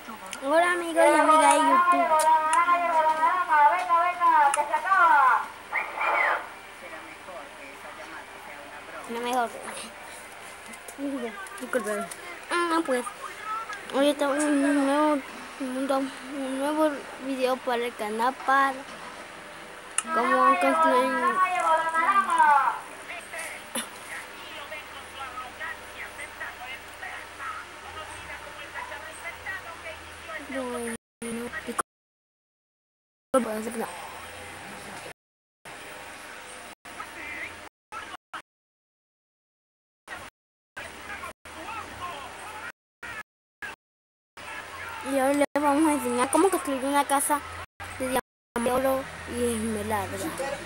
Hola amigos y amigas de YouTube. Venga, que se acaba. No mejor. Disculpen. Pues hoy está un nuevo video para el canal para cómo construir. Bueno, disculpen. Y ahora les vamos a enseñar cómo construir una casa de diamante, oro y esmeralda.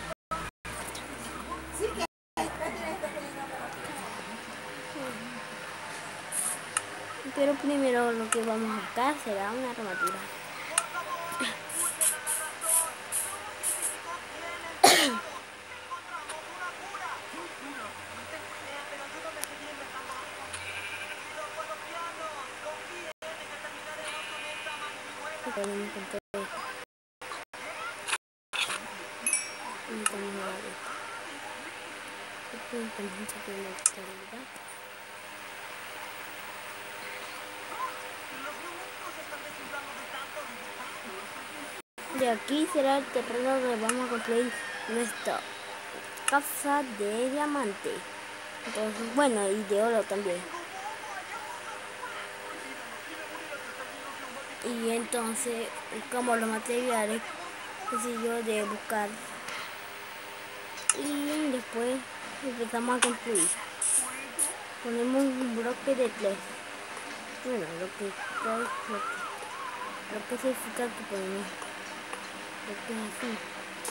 Pero primero lo que vamos a buscar será una armadura. Podemos encontrar de aquí será el terreno donde vamos a construir nuestra casa de diamante. Entonces, bueno, y de oro también. Y entonces, como los materiales, sencillo de buscar. Y después empezamos a construir. Ponemos un bloque de 3. Bueno, lo que significa que ponemos bloques así.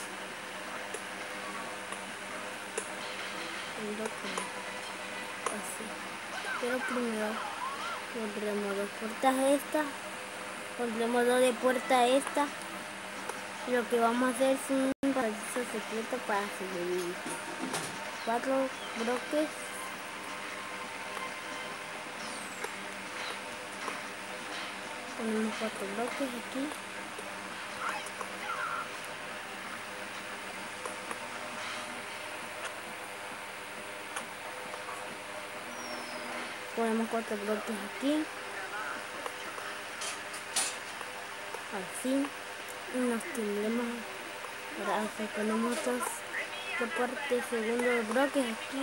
Un bloque así. Pero primero pondremos dos puertas estas. Pondremos dos de puerta esta. Y lo que vamos a hacer es un pasadizo secreto para sobrevivir. 4 bloques. Ponemos 4 bloques aquí. Ponemos 4 bloques aquí. Así. Y nos tendremos para hacer. Ponemos dos partes segundos bloques aquí.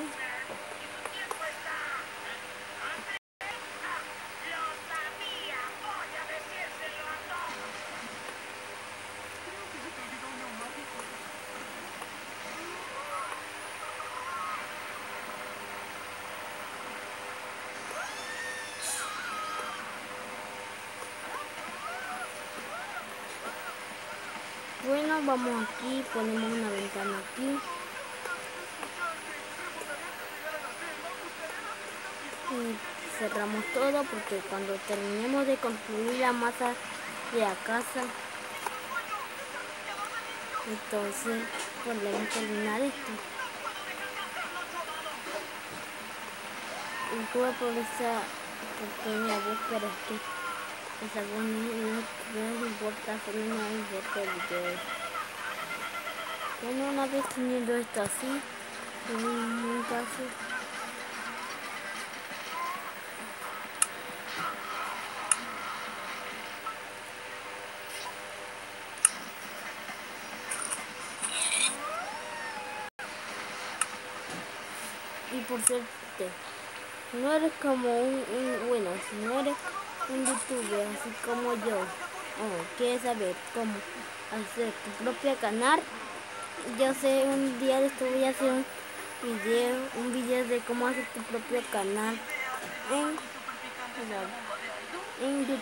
Bueno, vamos aquí, ponemos una ventana aquí. Y cerramos todo porque cuando terminemos de construir la masa de la casa, entonces podemos terminar esto. Y tuve por esa pequeña búsqueda que esa no importa, solo no importa el video. Bueno, una vez teniendo esto así, en un caso, y por suerte, no eres como bueno, si no eres un youtuber así como yo, o quieres saber cómo hacer tu propio canal, yo sé, un día de esto voy a hacer un video de cómo hacer tu propio canal en YouTube.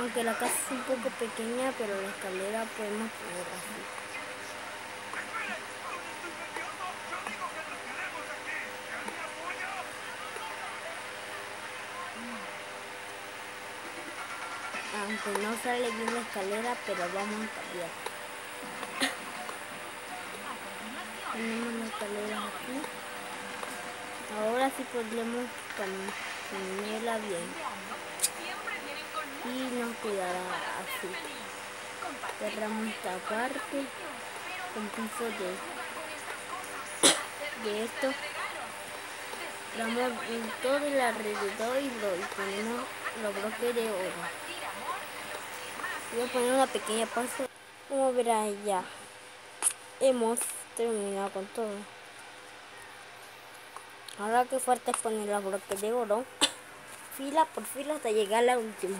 Aunque la casa es un poco pequeña, pero la escalera podemos poner así. Aunque no sale bien la escalera, pero vamos a cambiar. Ponemos la escalera aquí. Ahora sí podremos ponerla bien. Y nos quedará así. Cerramos esta parte con piso de esto. Damos todo el alrededor y ponemos los bloques de oro. Voy a poner una pequeña pausa. Como verán, ya hemos terminado con todo. Ahora lo que falta es poner los bloques de oro fila por fila hasta llegar a la última.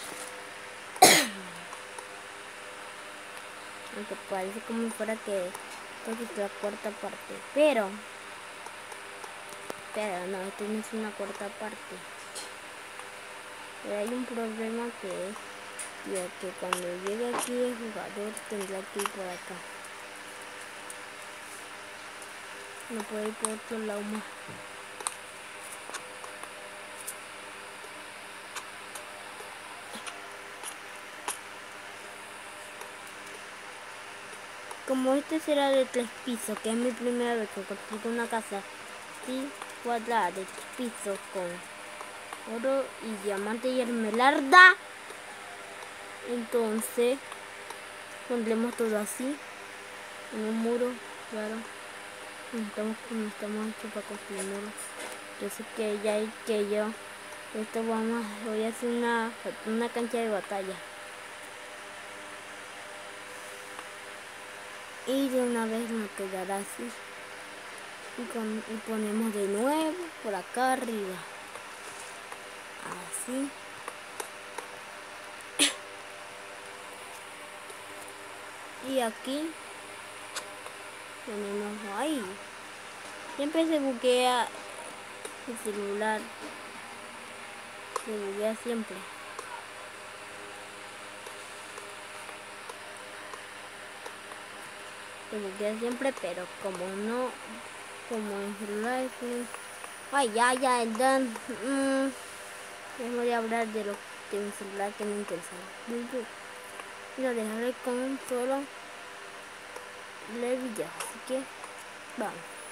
Aunque parece como fuera que esto es la cuarta parte, pero no, esto no es una cuarta parte. Pero hay un problema que es que cuando llegue aquí el jugador tendrá que ir por acá. No puede ir por otro lado más. Como este será de 3 pisos, que es mi primera vez que construyo una casa así cuadrada de 3 pisos con oro y diamante y esmeralda, entonces pondremos todo así en un muro, claro. No estamos hechos para construir muros. Yo sé que ya hay que yo esto voy a hacer una cancha de batalla. Y de una vez nos quedará así. Y ponemos de nuevo por acá arriba. Así. Y aquí ponemos ahí. Siempre se buguea el celular. Se buguea siempre. Se buguea siempre, pero como en celular es ay, ya, el Dan. Les voy a hablar de mi celular que me interesa. Y lo dejaré con un solo video, así que vamos.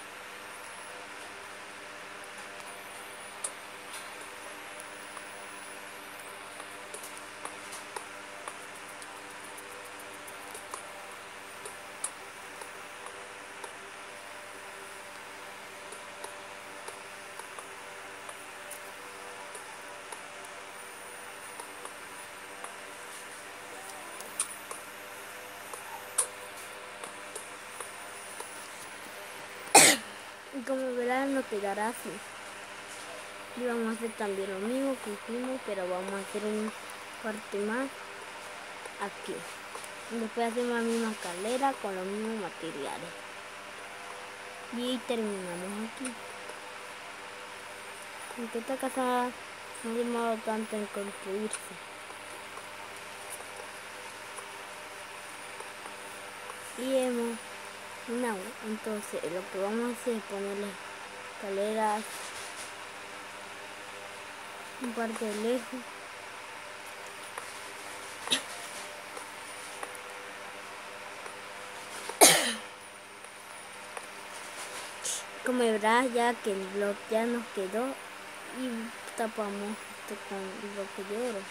Y como verán, nos quedará así. Y vamos a hacer también lo mismo que hicimos, pero vamos a hacer una parte más aquí. Después hacemos la misma escalera con los mismos materiales. Y terminamos aquí. Aunque esta casa no ha demorado tanto en construirse. Y hemos entonces lo que vamos a hacer es ponerle escaleras un parte de lejos. Como verás, ya que el bloque ya nos quedó y tapamos esto con el bloque de oro.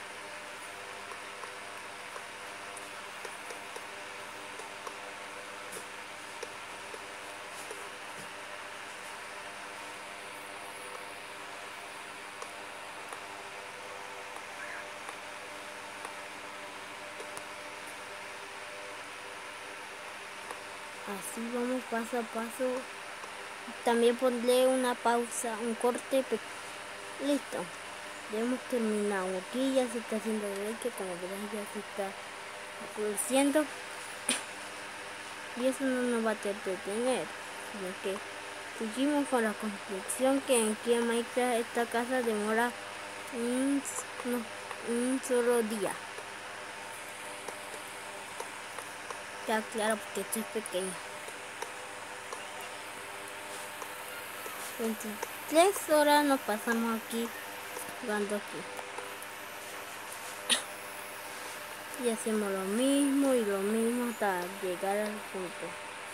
Así vamos paso a paso. También pondré una pausa, un corte. Listo. Ya hemos terminado. Aquí ya se está haciendo derecho, como verán ya se está produciendo. Y eso no nos va a detener, sino que seguimos con la construcción, que aquí en Minecraft esta casa demora un solo día. Ya claro, porque esto es pequeño. 23 horas nos pasamos aquí jugando aquí. Y hacemos lo mismo y lo mismo hasta llegar al punto.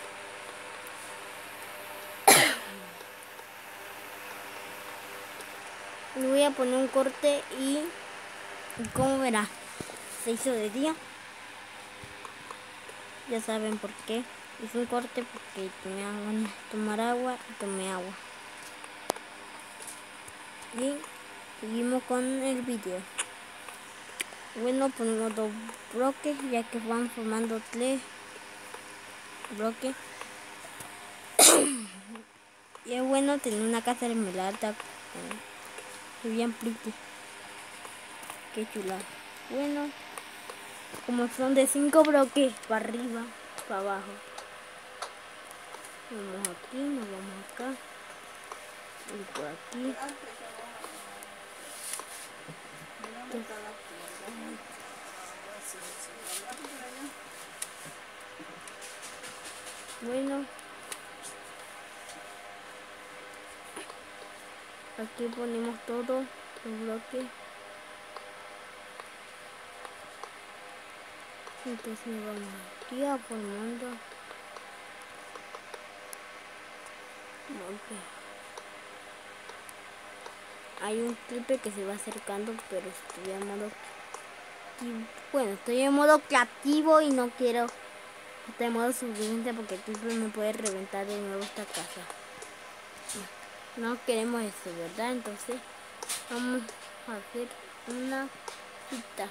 Le voy a poner un corte y como verá, se hizo de día. Ya saben por qué. Hice un corte porque tenía ganas de tomar agua y tomé agua. Y seguimos con el vídeo. Bueno, ponemos 2 bloques ya que van formando 3 bloques. Y es bueno tener una casa de esmeralda bien pretty. Qué chula. Bueno, como son de 5 bloques para arriba, para abajo. Vamos aquí, nos vamos acá. Y por aquí. Bueno, aquí ponemos todos los bloques. Entonces nos vamos aquí a formando. Okay. Hay un clip que se va acercando, pero estoy en modo estoy en modo creativo y no quiero estar en modo suficiente porque el clip me puede reventar de nuevo esta casa. No queremos eso, ¿verdad? Entonces vamos a hacer una cita.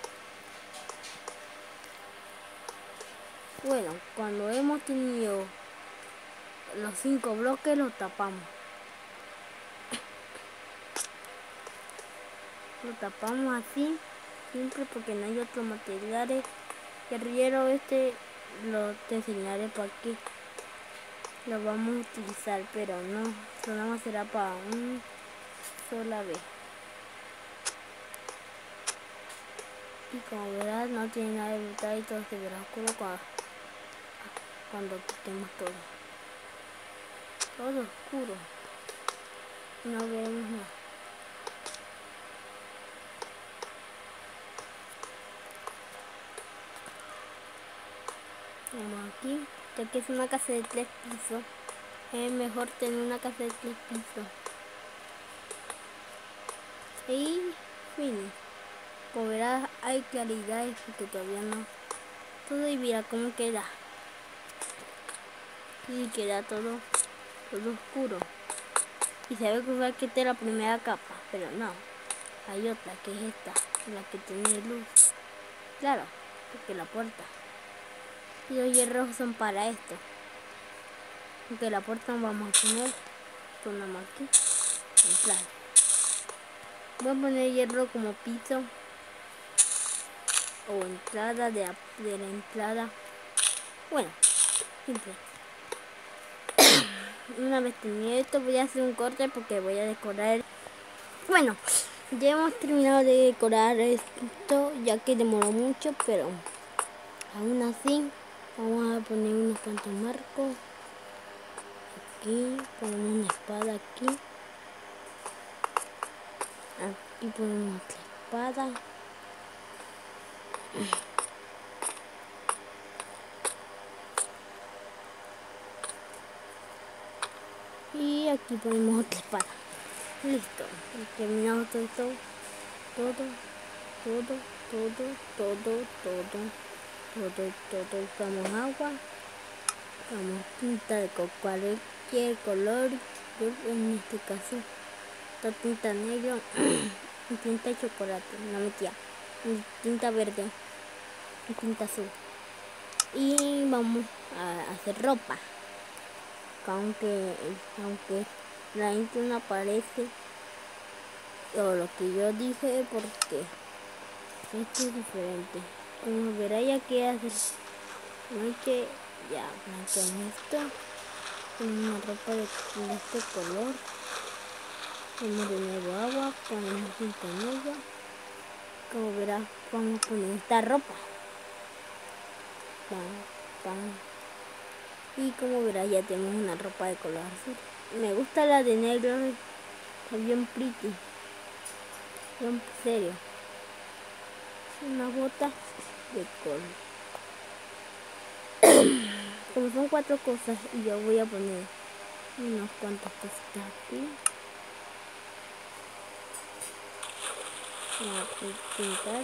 Bueno, cuando hemos tenido los 5 bloques los tapamos. Lo tapamos así, siempre porque no hay otros materiales. Guerrillero te enseñaré para qué lo vamos a utilizar, pero no, solo será para una sola vez. Y como verás no tiene nada de brutal y todo se verá oscuro cuando quitemos todo. Todo oscuro. No veremos nada. Vamos aquí, ya que es una casa de 3 pisos, es mejor tener una casa de 3 pisos. Y fin, como verás hay claridad porque todavía no todo, y mira cómo queda. Y queda todo oscuro. Y se ve que esta es la primera capa, pero no, hay otra que es esta, la que tiene luz. Claro, porque la puerta. Y los hierros son para esto. Aunque la puerta no vamos a poner, ponemos aquí, en plan. Voy a poner hierro como piso o entrada de la entrada. Bueno, simple. Una vez terminé esto voy a hacer un corte porque voy a decorar. Bueno, ya hemos terminado de decorar esto ya que demoró mucho, pero aún así vamos a poner unos cuantos marcos. Aquí ponemos una espada aquí. Aquí ponemos otra espada. Y aquí ponemos otra espada. Listo. Terminamos todo. Usamos agua. Usamos tinta de cualquier color. Yo en este caso esta tinta negro y tinta de chocolate, no metía, tinta verde y tinta azul. Y vamos a hacer ropa, aunque la gente no aparece o lo que yo dije, porque esto es diferente. Como verá, ya que hacer noche, ya blanqueamos esto con una ropa de este color. Ponemos de nuevo agua, ponemos tinta negra como verás, vamos a poner esta ropa. Y como verás, ya tenemos una ropa de color azul. Me gusta la de negro, está bien pretty, bien serio. Una bota de color. Como son 4 cosas, y yo voy a poner unas cuantas cositas aquí. Voy a pintar.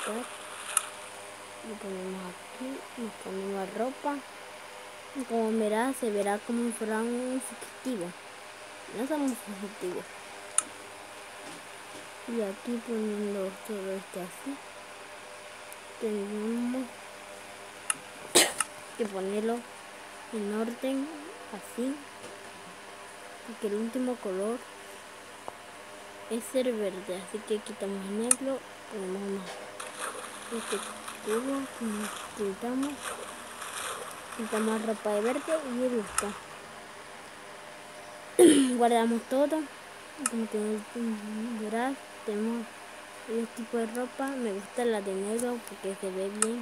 Lo ponemos aquí, nos ponemos ropa. Y como verás, se verá como si fuera un fugitivo. No somos fugitivos. Y aquí poniendo todo esto así, tenemos que ponerlo en orden así, porque el último color es el verde, así que quitamos el negro, ponemos este cubo, pintamos ropa de verde y listo. Guardamos todo. Como verás, tenemos este tipo de ropa. Me gusta la de negro porque se ve bien.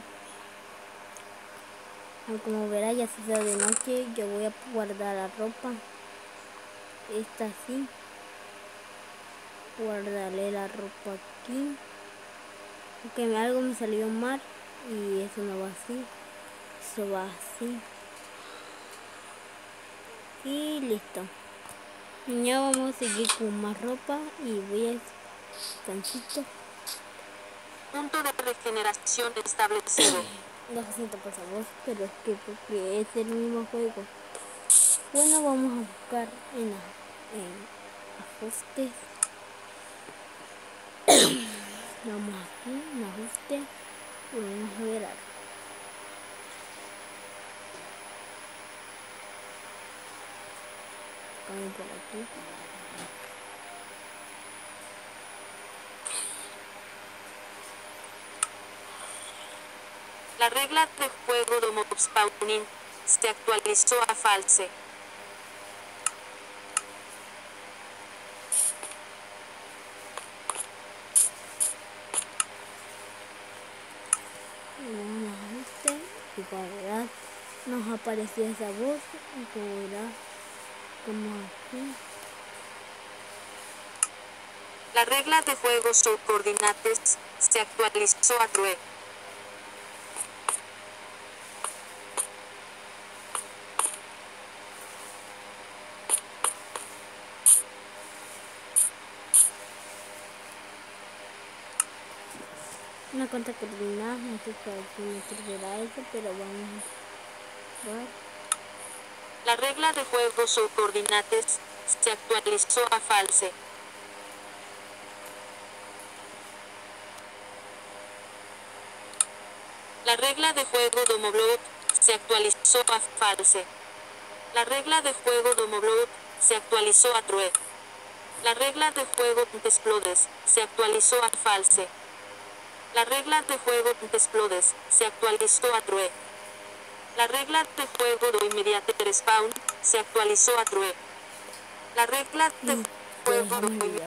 Como verás, ya se hizo de noche. Yo voy a guardar la ropa. Esta así. Guardaré la ropa aquí. Porque algo me salió mal y eso no va así. Eso va así. Y listo. Ya vamos a seguir con más ropa y voy a descansito. Punto de regeneración establecido. Lo siento por favor, pero es que porque es el mismo juego. Bueno, vamos a buscar en ajustes. Vamos aquí en ajuste y vamos a ver algo. Vamos por aquí. La regla de juego de mob spawning se actualizó a false. Vamos a ajuste y como verás nos apareció esa voz y como verás como aquí. La regla de juego show coordinates se actualizó a true. Una cuenta coordinada, no sé si me servirá eso, pero vamos a ver. La regla de juego show coordinates se actualizó a false. La regla de juego Domoblood se actualizó a false. La regla de juego Domoblood se actualizó a true. La regla de juego Explodes se actualizó a false. La regla de juego Explodes se actualizó a true. La regla de juego do immediate respawn se actualizó a true. La regla de juego do